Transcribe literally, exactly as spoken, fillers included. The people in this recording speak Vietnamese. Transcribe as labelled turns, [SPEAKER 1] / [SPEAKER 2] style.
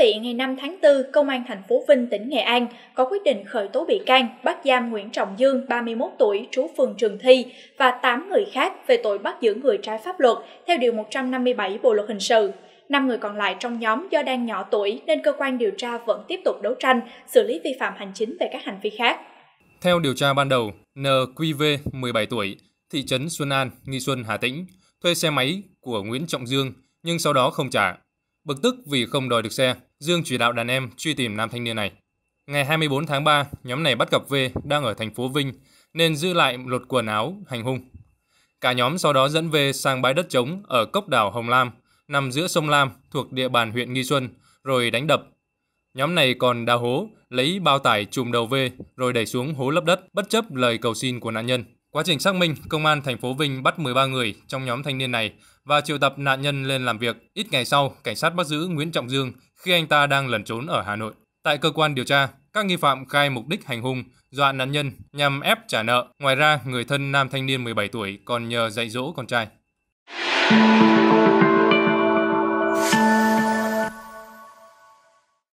[SPEAKER 1] vị, ngày năm tháng tư, Công an thành phố Vinh, tỉnh Nghệ An có quyết định khởi tố bị can, bắt giam Nguyễn Trọng Dương, ba mươi mốt tuổi, trú phường Trường Thi và tám người khác về tội bắt giữ người trái pháp luật theo Điều một trăm năm mươi bảy Bộ luật hình sự. Năm người còn lại trong nhóm do đang nhỏ tuổi nên cơ quan điều tra vẫn tiếp tục đấu tranh, xử lý vi phạm hành chính về các hành vi khác.
[SPEAKER 2] Theo điều tra ban đầu, en quy vê, mười bảy tuổi, thị trấn Xuân An, Nghi Xuân, Hà Tĩnh, thuê xe máy của Nguyễn Trọng Dương nhưng sau đó không trả. Bực tức vì không đòi được xe, Dương chỉ đạo đàn em truy tìm nam thanh niên này. Ngày hai mươi tư tháng ba, nhóm này bắt gặp V đang ở thành phố Vinh nên giữ lại lột quần áo, hành hung. Cả nhóm sau đó dẫn V sang bãi đất trống ở cốc đảo Hồng Lam, nằm giữa sông Lam thuộc địa bàn huyện Nghi Xuân, rồi đánh đập. Nhóm này còn đào hố, lấy bao tải trùm đầu V rồi đẩy xuống hố lấp đất, bất chấp lời cầu xin của nạn nhân. Quá trình xác minh, Công an thành phố Vinh bắt mười ba người trong nhóm thanh niên này và triệu tập nạn nhân lên làm việc. Ít ngày sau, cảnh sát bắt giữ Nguyễn Trọng Dương khi anh ta đang lẩn trốn ở Hà Nội. Tại cơ quan điều tra, các nghi phạm khai mục đích hành hung, dọa nạn nhân nhằm ép trả nợ. Ngoài ra, người thân nam thanh niên mười bảy tuổi còn nhờ dạy dỗ con trai.